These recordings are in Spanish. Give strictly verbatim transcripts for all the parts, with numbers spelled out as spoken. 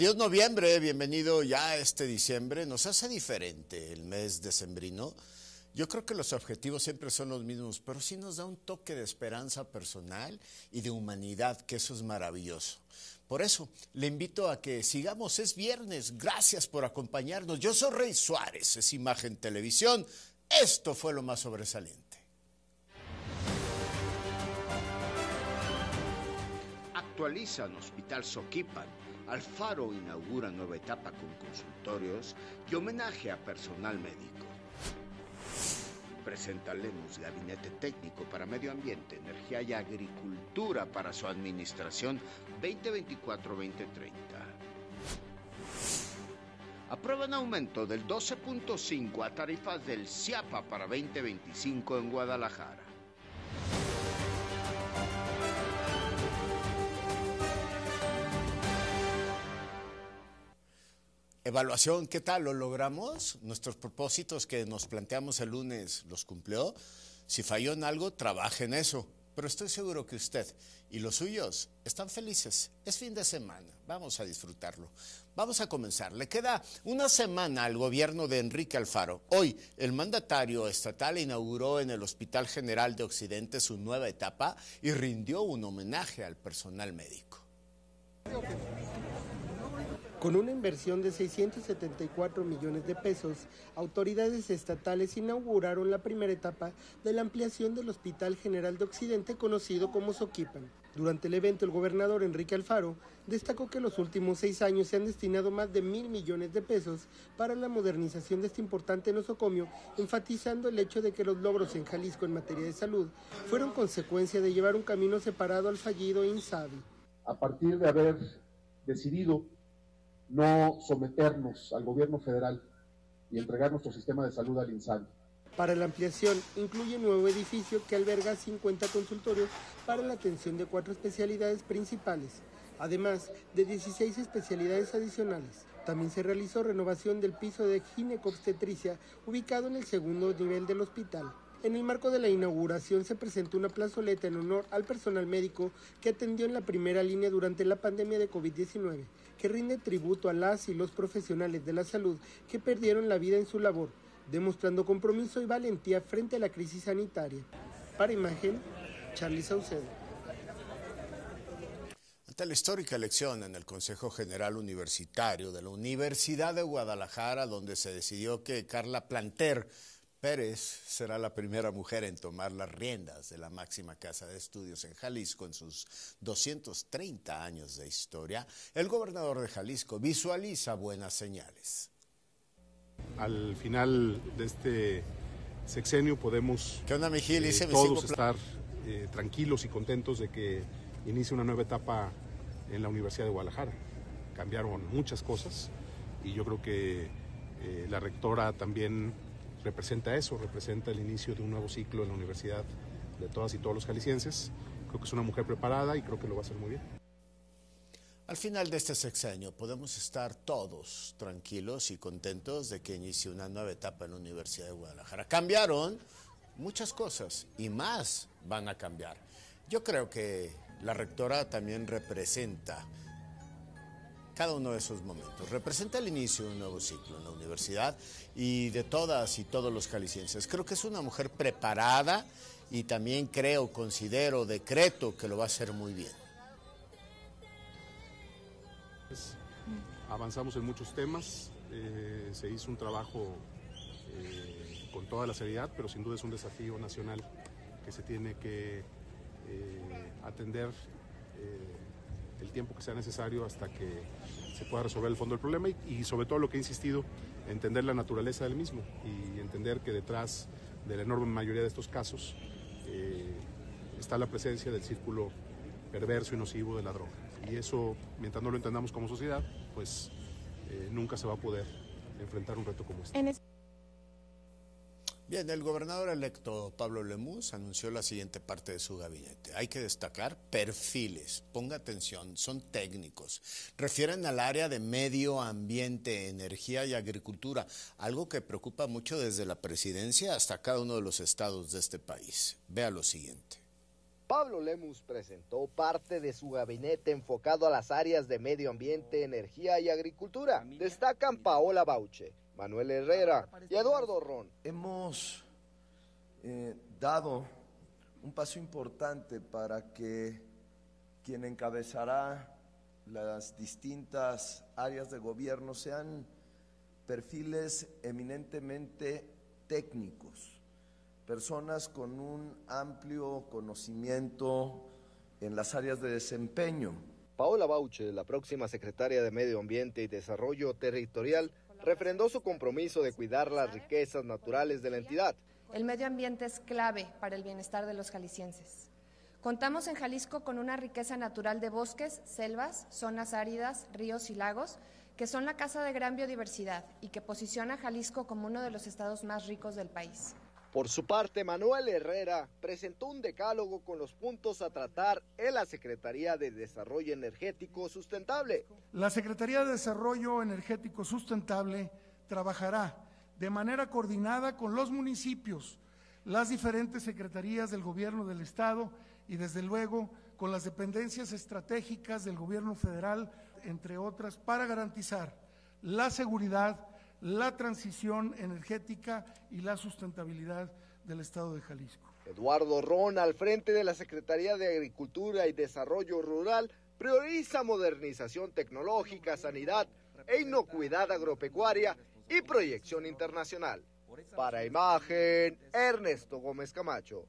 Adiós noviembre, bienvenido ya a este diciembre. Nos hace diferente el mes decembrino. Yo creo que los objetivos siempre son los mismos, pero sí nos da un toque de esperanza personal y de humanidad, que eso es maravilloso. Por eso, le invito a que sigamos, es viernes, gracias por acompañarnos. Yo soy Rey Suárez, es Imagen Televisión. Esto fue lo más sobresaliente. Actualizan Hospital Soquipan. Alfaro inaugura nueva etapa con consultorios y homenaje a personal médico. Presenta Lemus Gabinete Técnico para Medio Ambiente, Energía y Agricultura para su administración veinte veinticuatro a veinte treinta. Aprueban aumento del doce punto cinco a tarifas del CIAPA para veinte veinticinco en Guadalajara. Evaluación, ¿qué tal? ¿Lo logramos? ¿Nuestros propósitos que nos planteamos el lunes los cumplió? Si falló en algo, trabaje en eso. Pero estoy seguro que usted y los suyos están felices. Es fin de semana, vamos a disfrutarlo. Vamos a comenzar. Le queda una semana al gobierno de Enrique Alfaro. Hoy, el mandatario estatal inauguró en el Hospital General de Occidente su nueva etapa y rindió un homenaje al personal médico. Con una inversión de seiscientos setenta y cuatro millones de pesos, autoridades estatales inauguraron la primera etapa de la ampliación del Hospital General de Occidente, conocido como Soquipan. Durante el evento, el gobernador Enrique Alfaro destacó que en los últimos seis años se han destinado más de mil millones de pesos para la modernización de este importante nosocomio, enfatizando el hecho de que los logros en Jalisco en materia de salud fueron consecuencia de llevar un camino separado al fallido INSABI. A partir de haber decidido no someternos al gobierno federal y entregar nuestro sistema de salud al INSABI. Para la ampliación, incluye un nuevo edificio que alberga cincuenta consultorios para la atención de cuatro especialidades principales, además de dieciséis especialidades adicionales. También se realizó renovación del piso de ginecobstetricia, ubicado en el segundo nivel del hospital. En el marco de la inauguración se presentó una plazoleta en honor al personal médico que atendió en la primera línea durante la pandemia de COVID diecinueve, que rinde tributo a las y los profesionales de la salud que perdieron la vida en su labor, demostrando compromiso y valentía frente a la crisis sanitaria. Para Imagen, Charly Saucedo. Ante la histórica elección en el Consejo General Universitario de la Universidad de Guadalajara, donde se decidió que Carla Planter Pérez será la primera mujer en tomar las riendas de la máxima casa de estudios en Jalisco en sus doscientos treinta años de historia, el gobernador de Jalisco visualiza buenas señales. Al final de este sexenio podemos ¿Qué onda, mi Gil? eh, todos estar eh, tranquilos y contentos de que inicie una nueva etapa en la Universidad de Guadalajara. Cambiaron muchas cosas y yo creo que eh, la rectora también representa eso, representa el inicio de un nuevo ciclo en la universidad de todas y todos los jaliscienses. Creo que es una mujer preparada y creo que lo va a hacer muy bien. Al final de este sexenio podemos estar todos tranquilos y contentos de que inicie una nueva etapa en la Universidad de Guadalajara. Cambiaron muchas cosas y más van a cambiar. Yo creo que la rectora también representa cada uno de esos momentos, representa el inicio de un nuevo ciclo en la universidad y de todas y todos los jaliscienses. Creo que es una mujer preparada y también creo, considero, decreto que lo va a hacer muy bien. Avanzamos en muchos temas, eh, se hizo un trabajo eh, con toda la seriedad, pero sin duda es un desafío nacional que se tiene que eh, atender eh, el tiempo que sea necesario hasta que se pueda resolver el fondo del problema y, y sobre todo lo que he insistido, entender la naturaleza del mismo y entender que detrás de la enorme mayoría de estos casos eh, está la presencia del círculo perverso y nocivo de la droga. Y eso, mientras no lo entendamos como sociedad, pues eh, nunca se va a poder enfrentar un reto como este. Bien, el gobernador electo Pablo Lemus anunció la siguiente parte de su gabinete. Hay que destacar perfiles, ponga atención, son técnicos. Refieren al área de medio ambiente, energía y agricultura, algo que preocupa mucho desde la presidencia hasta cada uno de los estados de este país. Vea lo siguiente. Pablo Lemus presentó parte de su gabinete enfocado a las áreas de medio ambiente, energía y agricultura. Destacan Paola Bauche, Manuel Herrera y Eduardo Ron. Hemos eh, dado un paso importante para que quien encabezará las distintas áreas de gobierno sean perfiles eminentemente técnicos, personas con un amplio conocimiento en las áreas de desempeño. Paola Bauche, la próxima secretaria de Medio Ambiente y Desarrollo Territorial, refrendó su compromiso de cuidar las riquezas naturales de la entidad. El medio ambiente es clave para el bienestar de los jaliscienses. Contamos en Jalisco con una riqueza natural de bosques, selvas, zonas áridas, ríos y lagos, que son la casa de gran biodiversidad y que posiciona a Jalisco como uno de los estados más ricos del país. Por su parte, Manuel Herrera presentó un decálogo con los puntos a tratar en la Secretaría de Desarrollo Energético Sustentable. La Secretaría de Desarrollo Energético Sustentable trabajará de manera coordinada con los municipios, las diferentes secretarías del gobierno del estado y desde luego con las dependencias estratégicas del gobierno federal, entre otras, para garantizar la seguridad, la transición energética y la sustentabilidad del estado de Jalisco. Eduardo Ron, al frente de la Secretaría de Agricultura y Desarrollo Rural, prioriza modernización tecnológica, sanidad e inocuidad agropecuaria y proyección internacional. Para Imagen, Ernesto Gómez Camacho.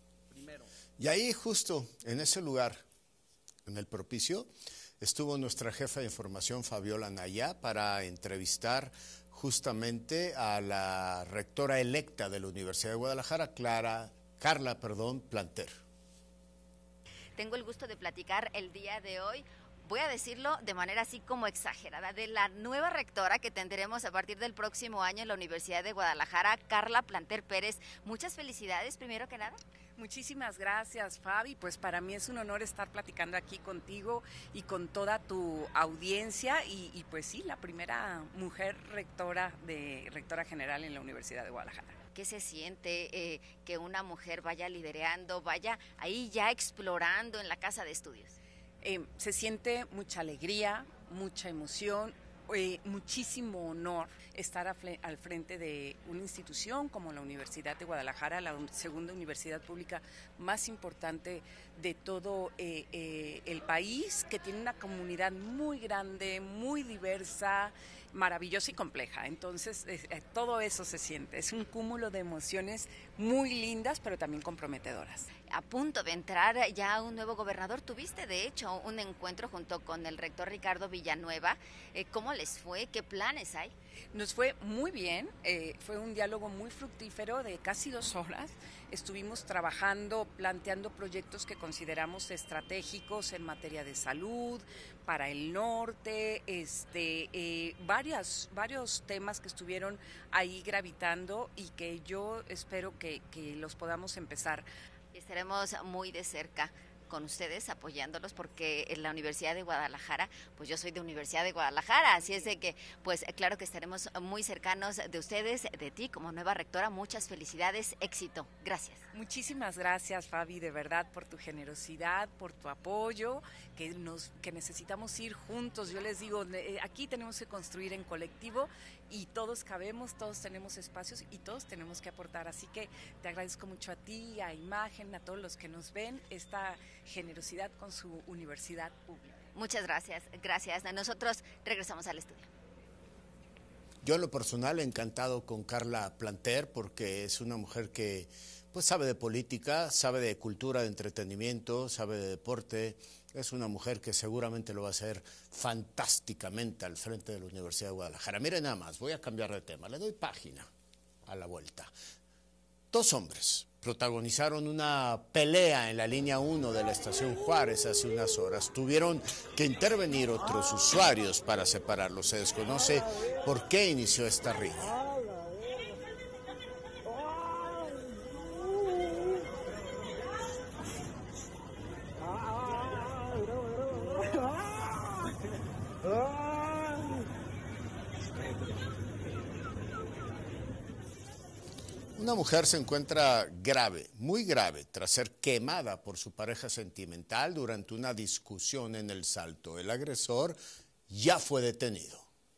Y ahí justo en ese lugar, en el propicio, estuvo nuestra jefa de información Fabiola Naya para entrevistar justamente a la rectora electa de la Universidad de Guadalajara, Clara, Carla, perdón, Planter. Tengo el gusto de platicar el día de hoy, voy a decirlo de manera así como exagerada, de la nueva rectora que tendremos a partir del próximo año en la Universidad de Guadalajara, Carla Planter Pérez. Muchas felicidades, primero que nada. Muchísimas gracias, Fabi. Pues para mí es un honor estar platicando aquí contigo y con toda tu audiencia y, y pues sí, la primera mujer rectora de rectora general en la Universidad de Guadalajara. ¿Qué se siente eh, que una mujer vaya liderando, vaya ahí ya explorando en la casa de estudios? Eh, se siente mucha alegría, mucha emoción, eh, muchísimo honor estar a fle- al frente de una institución como la Universidad de Guadalajara, la un- segunda universidad pública más importante de todo eh, eh, el país, que tiene una comunidad muy grande, muy diversa, maravillosa y compleja. Entonces, eh, todo eso se siente. Es un cúmulo de emociones muy lindas, pero también comprometedoras. A punto de entrar ya un nuevo gobernador, tuviste de hecho un encuentro junto con el rector Ricardo Villanueva. Eh, ¿Cómo les fue? ¿Qué planes hay? Nos fue muy bien, eh, fue un diálogo muy fructífero de casi dos horas. Estuvimos trabajando, planteando proyectos que consideramos estratégicos en materia de salud, para el norte, este, eh, varias, varios temas que estuvieron ahí gravitando y que yo espero que, que los podamos empezar. Estaremos muy de cerca con ustedes apoyándolos porque en la Universidad de Guadalajara, pues yo soy de Universidad de Guadalajara, así es de que pues claro que estaremos muy cercanos de ustedes, de ti como nueva rectora. Muchas felicidades, éxito, gracias. Muchísimas gracias, Fabi, de verdad, por tu generosidad, por tu apoyo, que nos que necesitamos ir juntos. Yo les digo, aquí tenemos que construir en colectivo y todos cabemos, todos tenemos espacios y todos tenemos que aportar, así que te agradezco mucho a ti, a Imagen, a todos los que nos ven, esta generosidad con su universidad pública. Muchas gracias, gracias. Nosotros regresamos al estudio. Yo en lo personal encantado con Carla Planter porque es una mujer que pues sabe de política, sabe de cultura, de entretenimiento, sabe de deporte. Es una mujer que seguramente lo va a hacer fantásticamente al frente de la Universidad de Guadalajara. Miren nada más, voy a cambiar de tema, le doy página a la vuelta. Dos hombres protagonizaron una pelea en la línea uno de la estación Juárez hace unas horas. Tuvieron que intervenir otros usuarios para separarlos. Se desconoce por qué inició esta riña. Una mujer se encuentra grave, muy grave, tras ser quemada por su pareja sentimental durante una discusión en El Salto. El agresor ya fue detenido.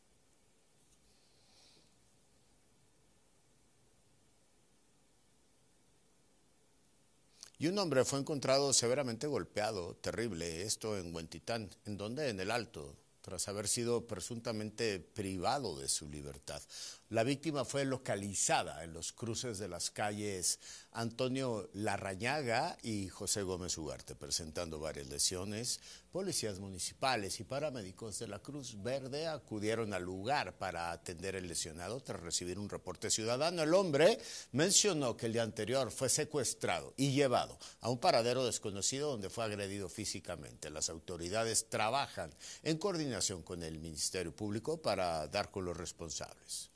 Y un hombre fue encontrado severamente golpeado, terrible, esto en Huentitán, en donde en El Alto, tras haber sido presuntamente privado de su libertad. La víctima fue localizada en los cruces de las calles Antonio Larrañaga y José Gómez Ugarte, presentando varias lesiones. Policías municipales y paramédicos de la Cruz Verde acudieron al lugar para atender el lesionado tras recibir un reporte ciudadano. El hombre mencionó que el día anterior fue secuestrado y llevado a un paradero desconocido donde fue agredido físicamente. Las autoridades trabajan en coordinación con el Ministerio Público para dar con los responsables.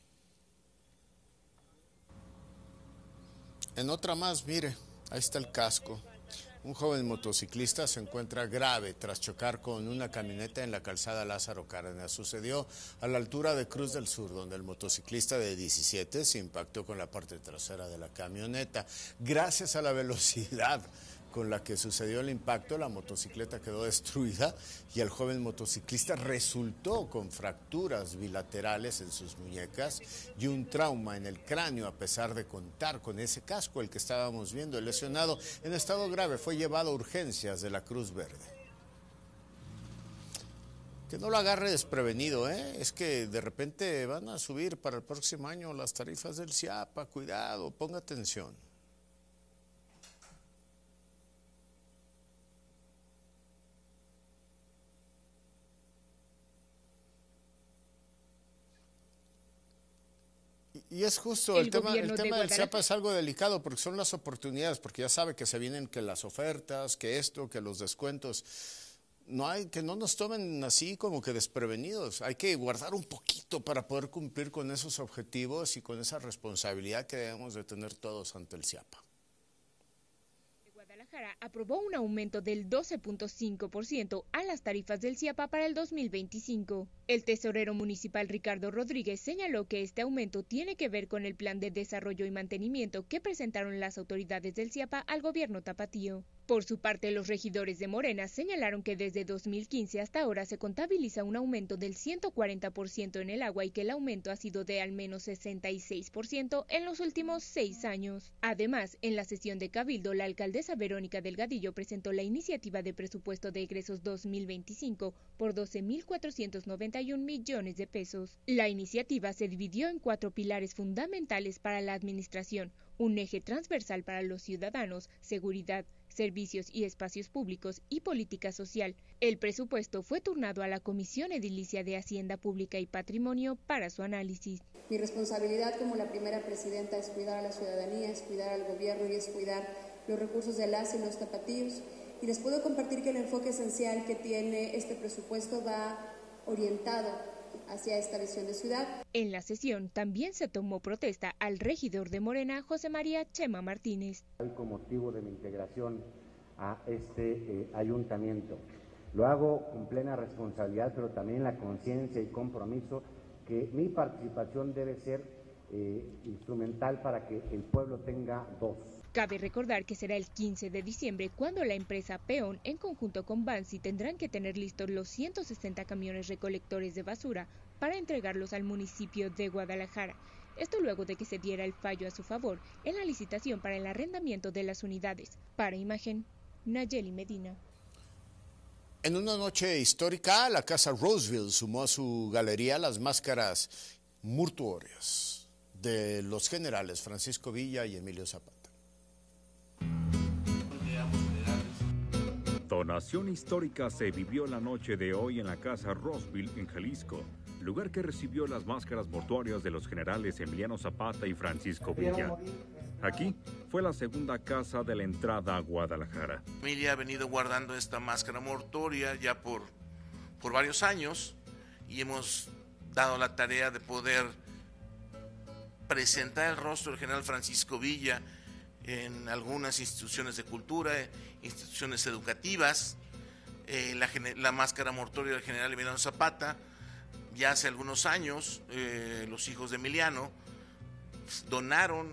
En otra más, mire, ahí está el casco. Un joven motociclista se encuentra grave tras chocar con una camioneta en la calzada Lázaro Cárdenas. Sucedió a la altura de Cruz del Sur, donde el motociclista de diecisiete se impactó con la parte trasera de la camioneta. Gracias a la velocidad con la que sucedió el impacto, la motocicleta quedó destruida y el joven motociclista resultó con fracturas bilaterales en sus muñecas y un trauma en el cráneo, a pesar de contar con ese casco, el que estábamos viendo. El lesionado en estado grave fue llevado a urgencias de la Cruz Verde. Que no lo agarre desprevenido, ¿eh? Es que de repente van a subir para el próximo año las tarifas del CIAPA. Cuidado, ponga atención. Y es justo, el, el tema, el tema de del CIAPA es algo delicado porque son las oportunidades, porque ya sabe que se vienen que las ofertas, que esto, que los descuentos. No hay, que no nos tomen así como que desprevenidos. Hay que guardar un poquito para poder cumplir con esos objetivos y con esa responsabilidad que debemos de tener todos ante el CIAPA. Guadalajara aprobó un aumento del doce punto cinco por ciento a las tarifas del CIAPA para el dos mil veinticinco. El tesorero municipal Ricardo Rodríguez señaló que este aumento tiene que ver con el plan de desarrollo y mantenimiento que presentaron las autoridades del CIAPA al gobierno tapatío. Por su parte, los regidores de Morena señalaron que desde dos mil quince hasta ahora se contabiliza un aumento del ciento cuarenta por ciento en el agua y que el aumento ha sido de al menos sesenta y seis por ciento en los últimos seis años. Además, en la sesión de Cabildo, la alcaldesa Verónica Delgadillo presentó la iniciativa de presupuesto de egresos dos mil veinticinco por doce mil cuatrocientos noventa y un millones de pesos. La iniciativa se dividió en cuatro pilares fundamentales para la administración: un eje transversal para los ciudadanos, seguridad, servicios y espacios públicos y política social. El presupuesto fue turnado a la Comisión Edilicia de Hacienda Pública y Patrimonio para su análisis. Mi responsabilidad como la primera presidenta es cuidar a la ciudadanía, es cuidar al gobierno y es cuidar los recursos de las y los tapatíos. Y les puedo compartir que el enfoque esencial que tiene este presupuesto va orientado hacia esta visión de ciudad. En la sesión también se tomó protesta al regidor de Morena, José María Chema Martínez. Con motivo de mi integración a este eh, ayuntamiento. Lo hago con plena responsabilidad, pero también la conciencia y compromiso que mi participación debe ser eh, instrumental para que el pueblo tenga voz. Cabe recordar que será el quince de diciembre cuando la empresa Peón, en conjunto con Bansi, tendrán que tener listos los ciento sesenta camiones recolectores de basura para entregarlos al municipio de Guadalajara. Esto luego de que se diera el fallo a su favor en la licitación para el arrendamiento de las unidades. Para Imagen, Nayeli Medina. En una noche histórica, la Casa Roseville sumó a su galería las máscaras mortuorias de los generales Francisco Villa y Emilio Zapata. Donación histórica se vivió la noche de hoy en la Casa Roseville en Jalisco, lugar que recibió las máscaras mortuorias de los generales Emiliano Zapata y Francisco Villa. Aquí fue la segunda casa de la entrada a Guadalajara. Emilia ha venido guardando esta máscara mortuoria ya por, por varios años y hemos dado la tarea de poder presentar el rostro del general Francisco Villa en algunas instituciones de cultura, instituciones educativas. Eh, la, la máscara mortuoria del general Emiliano Zapata, ya hace algunos años, eh, los hijos de Emiliano donaron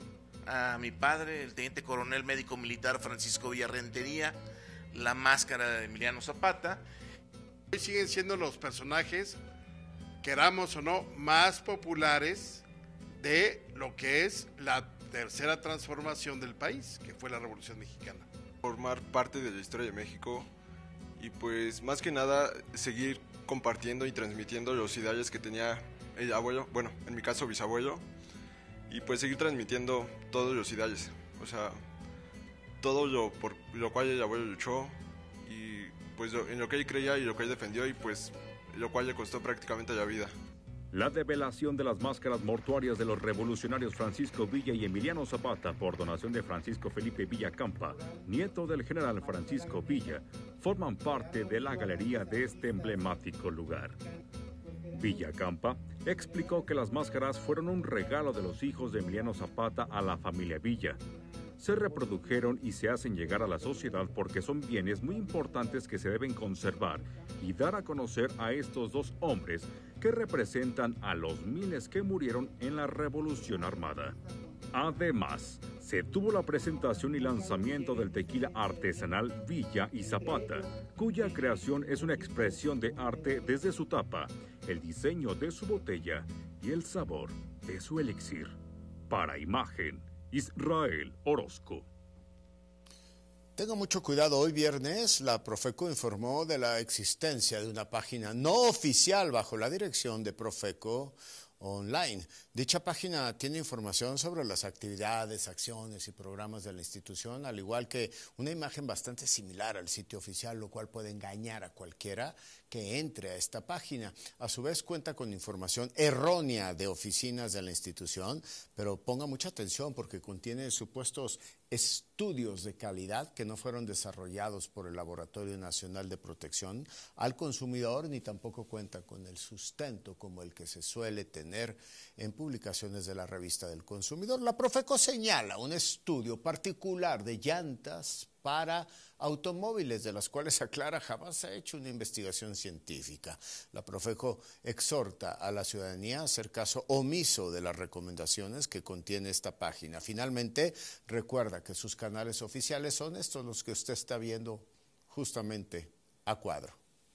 a mi padre, el teniente coronel médico militar Francisco Villa Rentería, la máscara de Emiliano Zapata. Hoy siguen siendo los personajes, queramos o no, más populares de lo que es la tercera transformación del país, que fue la Revolución Mexicana. Formar parte de la historia de México y pues más que nada seguir compartiendo y transmitiendo los ideales que tenía el abuelo, bueno, en mi caso bisabuelo, y pues seguir transmitiendo todos los ideales, o sea, todo lo por lo cual el abuelo luchó y pues lo, en lo que él creía y lo que él defendió y pues lo cual le costó prácticamente la vida. La develación de las máscaras mortuorias de los revolucionarios Francisco Villa y Emiliano Zapata por donación de Francisco Felipe Villacampa, nieto del general Francisco Villa, forman parte de la galería de este emblemático lugar. Villacampa explicó que las máscaras fueron un regalo de los hijos de Emiliano Zapata a la familia Villa. Se reprodujeron y se hacen llegar a la sociedad porque son bienes muy importantes que se deben conservar y dar a conocer a estos dos hombres que representan a los miles que murieron en la Revolución Armada. Además, se tuvo la presentación y lanzamiento del tequila artesanal Villa y Zapata, cuya creación es una expresión de arte desde su tapa, el diseño de su botella y el sabor de su elixir. Para Imagen, Israel Orozco. Tenga mucho cuidado, hoy viernes la Profeco informó de la existencia de una página no oficial bajo la dirección de Profeco Online. Dicha página tiene información sobre las actividades, acciones y programas de la institución, al igual que una imagen bastante similar al sitio oficial, lo cual puede engañar a cualquiera que entre a esta página. A su vez cuenta con información errónea de oficinas de la institución, pero ponga mucha atención porque contiene supuestos estudios de calidad que no fueron desarrollados por el Laboratorio Nacional de Protección al Consumidor, ni tampoco cuenta con el sustento como el que se suele tener en publicaciones de la Revista del Consumidor. La Profeco señala un estudio particular de llantas para automóviles, de las cuales aclara jamás se ha hecho una investigación científica. La Profeco exhorta a la ciudadanía a hacer caso omiso de las recomendaciones que contiene esta página. Finalmente, recuerda que sus canales oficiales son estos los que usted está viendo justamente a cuadro.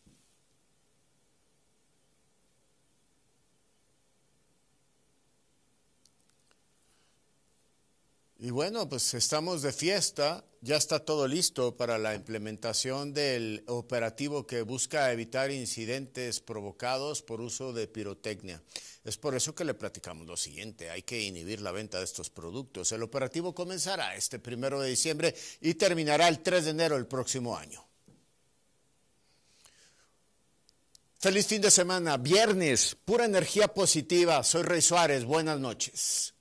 Y bueno, pues estamos de fiesta, ya está todo listo para la implementación del operativo que busca evitar incidentes provocados por uso de pirotecnia. Es por eso que le platicamos lo siguiente, hay que inhibir la venta de estos productos. El operativo comenzará este primero de diciembre y terminará el tres de enero del próximo año. Feliz fin de semana, viernes, pura energía positiva. Soy Rey Suárez, buenas noches.